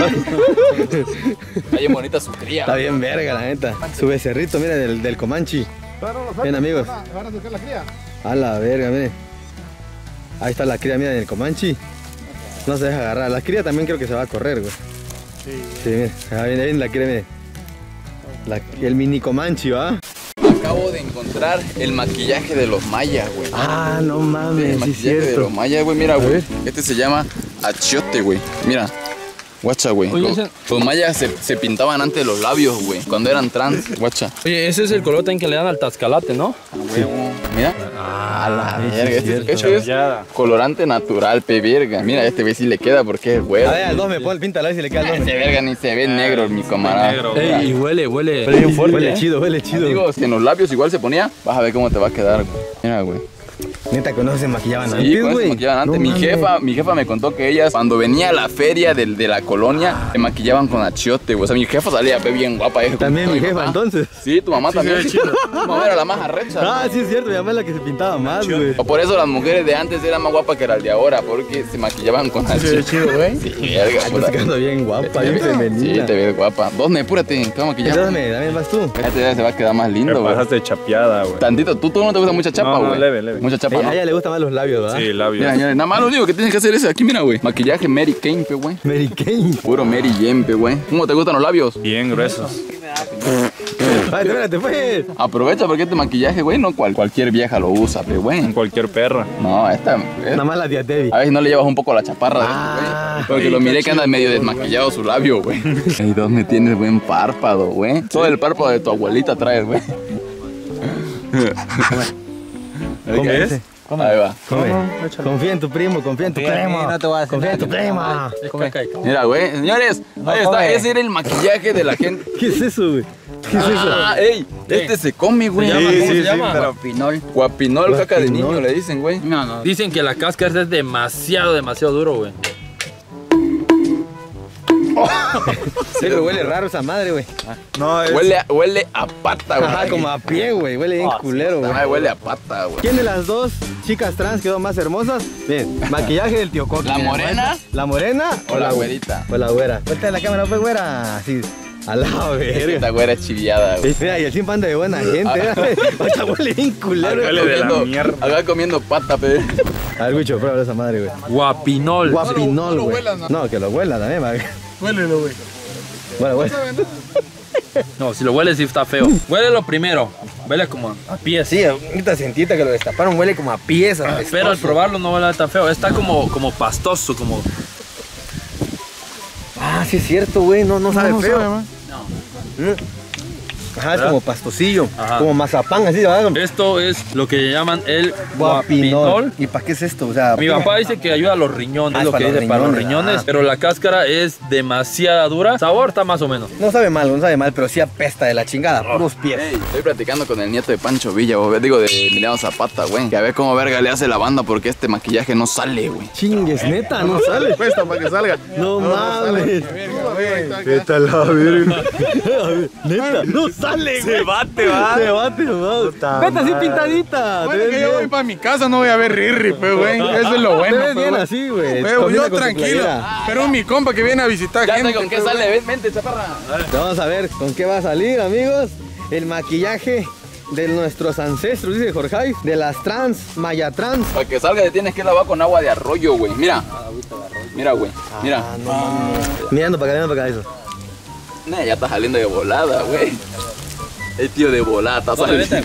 Está bien bonita su cría. Está bien verga, la neta. Su becerrito, mira, del Comanche. Bien, amigos. ¿Van a sacar la cría? A la verga, miren. Ahí está la cría, mira, del Comanche. No se deja agarrar. La cría también creo que se va a correr, güey. Sí, miren. Ahí viene la cría, miren. El mini Comanche, ¿va? Acabo de encontrar el maquillaje de los mayas, güey. Ah, no El mames, sí es maquillaje de cierto. los mayas, güey. Mira, güey. Este se llama achiote, güey. Mira. Guacha, güey. Los mayas se pintaban antes los labios, güey. Cuando eran trans, guacha. Oye, ese es el color también que le dan al tascalate, ¿no? Mira. A la verga. Este es colorante natural, pe verga. Mira, este güey sí le queda porque es güey. A ver, al 2 me pone, píntalo si le queda al 2. Este verga ni se ve negro, mi camarada. Ey, y huele bien fuerte. Huele chido, huele chido. Digo, si en los labios igual se ponía, vas a ver cómo te va a quedar, güey. Mira, güey. Neta, con eso se maquillaban antes, Sí, con eso se güey. maquillaban antes. No, Mi jefa me contó que ellas, cuando venía a la feria de la colonia, se maquillaban con achiote, güey. O sea, mi jefa salía bien guapa. También mi jefa, entonces. Sí, tu mamá también. Tu mamá era la más arrecha. Ah, sí es cierto, mi mamá es la que se pintaba más, güey. O por eso las mujeres de antes eran más guapas que las de ahora, porque se maquillaban con achiote. chido, güey. Sí, verga. Estás quedando bien guapa, bien Sí, femenina. te ves guapa. Dosme, apúrate, te vamos a maquillar. Entonces, también vas tú. Este ya se va a quedar más Me lindo, güey. pasaste chapeada, güey. Tantito, tú no te gusta mucha chapa, No, güey. leve. Mucha chapa, ¿no? A ella le gustan más los labios, ¿verdad? Sí, labios. Mira, señores, nada más lo único que tienes que hacer es aquí, mira, güey. Maquillaje Mary Kane, pe, güey. Mary Kane. Puro Mary Jane, pe, güey. ¿Cómo te gustan los labios? Bien gruesos. Ay, espérate, pues. Aprovecha porque este maquillaje, güey, no cualquier vieja lo usa, pe, güey. Cualquier perra. No, esta. Nada más la tía Debbie. A veces no le llevas un poco la chaparra de Ah, güey. Porque lo miré que anda medio desmaquillado su labio, güey. Ey, dos me tienes buen párpado, güey. Todo el párpado de tu abuelita traes, güey. ¿Qué es? Ahí va. Come. Confía en tu primo, confía en tu primo. no te voy a hacer Confía en tu nada. prima. Mira, güey, señores, ahí está. come. Ese era el maquillaje de la gente. ¿Qué es eso, güey? ¿Qué es eso? Ah, ey, este se come, güey. ¿Cómo se llama? Pero pinol. Guapinol, caca de Guapinol. niño, le dicen, güey. No. Dicen que la cáscara es demasiado duro, güey. Sí, pero huele raro esa madre, güey. No, es... Huele a pata, güey. Ajá, como a pie, güey. Huele bien culero, güey. Ay, huele a pata, güey. ¿Quién de las dos chicas trans quedó más hermosas? Bien, maquillaje del tío Coqui. ¿La morena? ¿La morena O la güerita. O la güera. Vuelta de la cámara, pues, güera. Así, al lado, Esta verga. güera es chiviada, güey. Mira, y el simpa anda de buena gente. Hasta huele bien culero. Huele de la mierda. Acá comiendo pata, pe. A ver, Guicho, prueba esa madre, güey. Guapinol. Guapinol, güey. No, que lo huela también, güey. Huélelo, güey. Bueno, güey. No, si lo hueles sí está feo. Huele lo primero. Huele como a pies. Sí, ahorita sentita que lo destaparon, huele como a piezas. Pero al probarlo no huele tan feo. Está como pastoso, como... Ah, sí es cierto, güey. No sabe feo. Ajá, es como pastosillo. Ajá. Como mazapán, así, ¿verdad? Esto es lo que llaman el Guapinol. guapinol. ¿Y para qué es esto? O sea, Mi papá dice que ayuda a los riñones, Ah, es lo para que los dice para los riñones, riñones, ah. pero la cáscara es demasiado dura. Sabor está más o menos. no sabe mal, pero sí apesta de la chingada. Puros pies. Ey, estoy platicando con el nieto de Pancho Villa, güey. Digo, de Emiliano Zapata, güey. Que a ver cómo verga le hace la banda porque este maquillaje no sale, güey. Chingues, neta, no sale. Cuesta para que salga. No mames. ¿Qué tal la verga? Neta, no sale, güey. Se bate, va. Se bate, nomás. Vete así pintadita. Te Bueno, ves que yo voy bien. para mi casa, no voy a ver Rirri, pues, güey. Eso es lo bueno, Te ves pues, bien güey. así, güey. Pero Combina yo con tu tranquilo. playera. Pero mi compa que viene a visitar Ya gente. sé con qué pues, sale, güey. vente, chaparra. Vamos a ver con qué va a salir, amigos. El maquillaje de nuestros ancestros, dice Jorge, de las trans, maya trans. Para que salga, te tienes que lavar con agua de arroyo, güey. Mira. Mira, güey. Mira. Mirando para acá eso. Nah, ya está saliendo de volada, güey. El tío de volada está saliendo.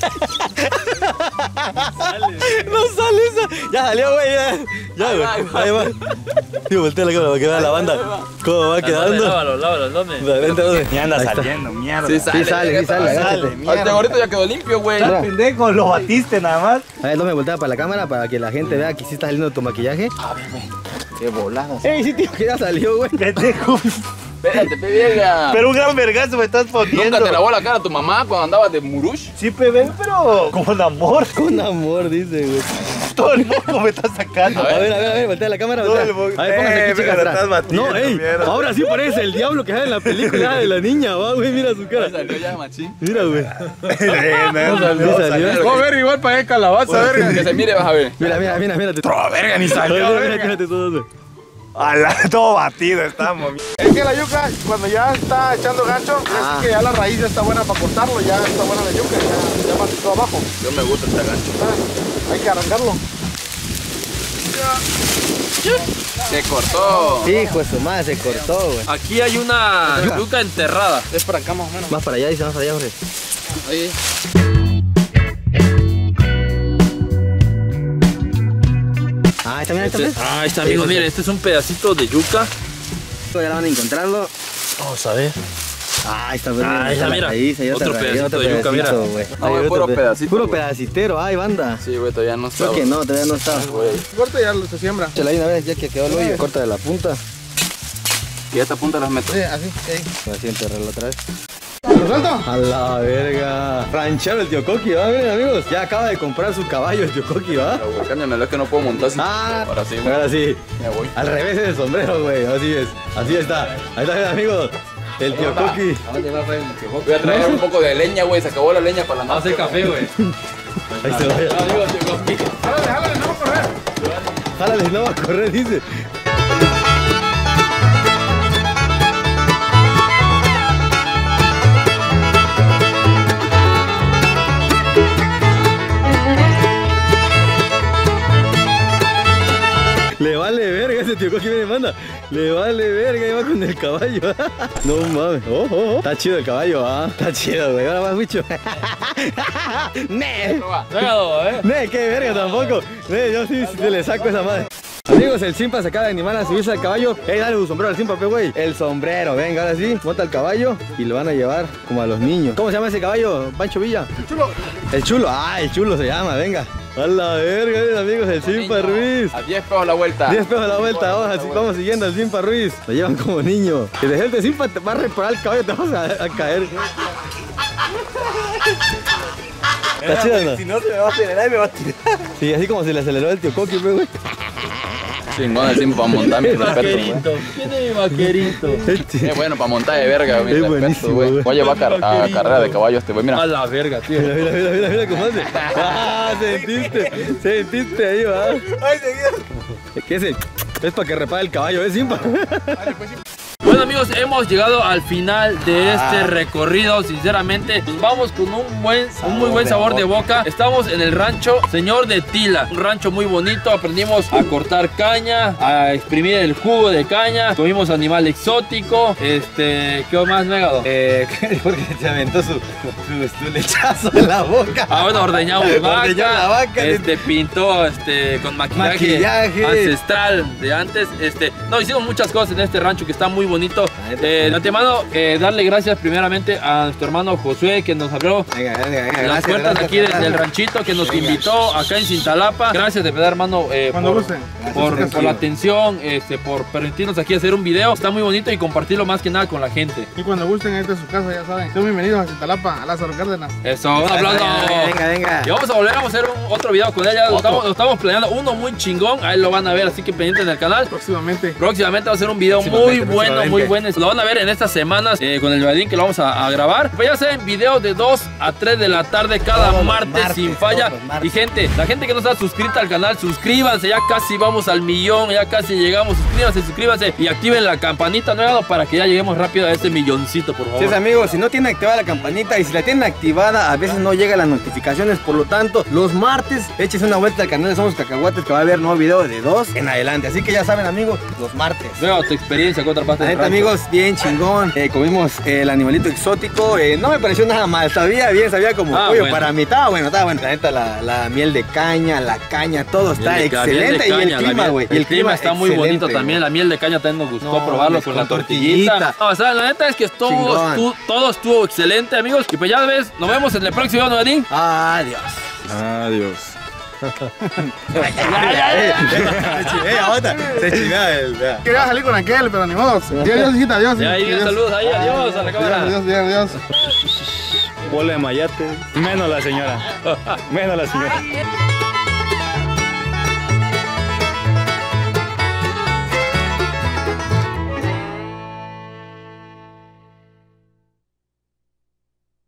No sale esa. Ya salió, güey. Ya, Ahí güey. va, ahí va. Ahí va. Tío, voltea la cámara para que vea la banda. ¿Cómo va quedando? Lávalo, dame. Vente, vente. Ni anda Ahí está. saliendo, mierda. Sí sale, agáchate. Este gorrito ya quedó limpio, güey. Mira. Pendejo, lo batiste nada más. A ver, no me voltea para la cámara para que la gente vea que sí está saliendo tu maquillaje. Qué volada. Ey, sí, tío, que ya salió, güey. Pendejo. Espérate, pe vieja. Pero un gran vergazo me estás poniendo. ¿Nunca te lavó la cara tu mamá cuando andabas de murush? Sí, pero con amor. Con amor, dice, güey. Todo el moco me estás sacando. A ver, voltea la cámara. Todo voltea. el moco. A ver, póngase aquí, chicas, pero atrás. estás batiendo, No, ey, mierda. ahora sí parece el diablo que sale en la película de la niña, va, güey, mira su cara. Salió ya, machín. Mira, güey. No salió. Voy a ver igual para el calabaza, verga. Que se mire, vas a ver. Mira. Troa, verga, ni salió, verga. Fíjate todo. Todo batido estamos. Es que la yuca, cuando ya está echando gancho, es que ya la raíz ya está buena para cortarlo, ya está buena la yuca, ya matizó abajo. Yo me gusta este gancho. Hay que arrancarlo. Se cortó. Hijo de su madre, se cortó, güey. Aquí hay una yuca enterrada. Es para acá más o menos. Más para allá, dice, más para allá, Jorge. Oye. Ah, ahí está, mira, ahí está. Ahí está, amigo. Mire, este es un pedacito de yuca Ya la van encontrando. Vamos a ver. Ah, está bueno. Ah, ya mira. Otro pedacito de yuca, mira. No, güey, puro pedacito. Puro güey. pedacitero, ay, banda. Sí, güey, todavía no está. Creo que no, todavía no está. Corta ya se siembra. Échala ahí una vez, ya que quedó el hoyo. Corta de la punta. Y esta punta las meto. Sí, así. Así enterrarlo otra vez. ¿Lo suelto? A la verga. Ranchero el tío Coqui, ¿va? Miren, amigos. Ya acaba de comprar su caballo el tío Coqui, ¿va? Pero, güey, cámbiamelo, es que no puedo montar así. Ah, ahora sí, güey. ahora sí. Me voy. Al revés es el sombrero, güey. Así es. Así está. Ahí está, amigos. El tío Coqui. Voy a traer un poco de leña, güey. Se acabó la leña para la Vamos a hacer café, güey. Ahí se va. Adiós, tío Coqui. Jálale, no va a correr. Jálale, no va a correr, dice. Le vale verga ese tío Coqui, viene, manda. Le vale verga, iba con el caballo. No mames. Oh. Está chido el caballo, ah. Está chido, güey. Ahora más mucho. Ne. Ne, qué verga tampoco. Ne, yo sí se le saco esa madre. Amigos, el Simpa se acaba de animar a subirse al caballo. Dale un sombrero al Simpa, pe, güey. El sombrero, venga, ahora sí. Monta el caballo y lo van a llevar como a los niños. ¿Cómo se llama ese caballo, Pancho Villa? El chulo. El chulo, el chulo se llama, venga. A la verga, amigos, el Simpa Ruiz. A 10 pesos la vuelta. 10 pesos la vuelta, vamos siguiendo al Simpa Ruiz. Lo llevan como niño. Si te el Simpa te va a reparar el caballo, te vas a caer. Está chido, ¿no? Si no se me va a acelerar y me va a tirar. Sí, así como se le aceleró el tío Coqui, güey. Chingón el Simpa para montar, mi respeto, güey. ¿Quién es mi vaquerito? Es bueno para montar de verga, mi Es respeto, buenísimo, güey. güey. Voy a llevar a carrera de caballo este, güey, mira. A la verga, tío. Mira cómo hace. Sentiste ahí, va. Ay, seguido. ¿Qué es? Es para que repare el caballo, ¿eh, Simpa? Bueno, amigos, hemos llegado al final de este recorrido. Sinceramente, nos vamos con un muy buen sabor de boca. Estamos en el rancho Señor de Tila, un rancho muy bonito. Aprendimos a cortar caña, a exprimir el jugo de caña. Comimos animal exótico. ¿Qué más, Megado? Porque se aventó su lechazo en la boca. Bueno, ordeñamos Ordeñó la vaca. pintó con maquillaje ancestral de antes. No, hicimos muchas cosas en este rancho que está muy bonito. De antemano, darle gracias primeramente a nuestro hermano Josué, que nos abrió las puertas aquí del ranchito, que nos invitó acá en Cintalapa. Gracias de verdad, hermano, por la atención, por permitirnos aquí hacer un video. Está muy bonito y compartirlo más que nada con la gente. Y cuando gusten, esta es su casa, ya saben. Son bienvenidos a Cintalapa, a Lázaro Cárdenas. Eso, un aplauso. Venga. Y vamos a volver a hacer otro video con ella. Lo estamos planeando, uno muy chingón. Ahí lo van a ver, así que pendiente en el canal. Próximamente va a ser un video muy bueno, muy bueno. Lo van a ver en estas semanas con el Badín, que lo vamos a grabar. Pues ya saben, video de 2 a 3 de la tarde cada martes sin falla. Y gente, la gente que no está suscrita al canal, suscríbanse. Ya casi vamos al 1.000.000, ya casi llegamos. Suscríbanse y activen la campanita nueva para que ya lleguemos rápido a este milloncito, por favor. Sí, amigos, si no tienen activada la campanita y si la tienen activada, a veces no llegan las notificaciones. Por lo tanto, los martes, eches una vuelta al canal de Somos Cacahuates, que va a haber nuevo video de 2 en adelante. Así que ya saben, amigos, los martes. Veo tu experiencia con otra parte La del neta, rancho. amigos, bien chingón. Comimos el animalito exótico. No me pareció nada mal. Sabía como pollo. Bueno. Para mí estaba bueno. La neta, la miel de caña, la caña, todo está excelente. Y el clima, güey. El clima está muy bonito también. La miel de caña también nos gustó probarlo con la tortillita. No, o sea, la neta es que todo estuvo excelente, amigos. Y pues ya ves, nos vemos en el próximo video, ¿no, Badín? Adiós. Aguanta. Se chingaba el. quería salir con aquel, pero ni modo. Adiós, hijita, adiós. Y ahí, saludos ahí, adiós a la cámara. Adiós. Bola de mayate. Menos la señora.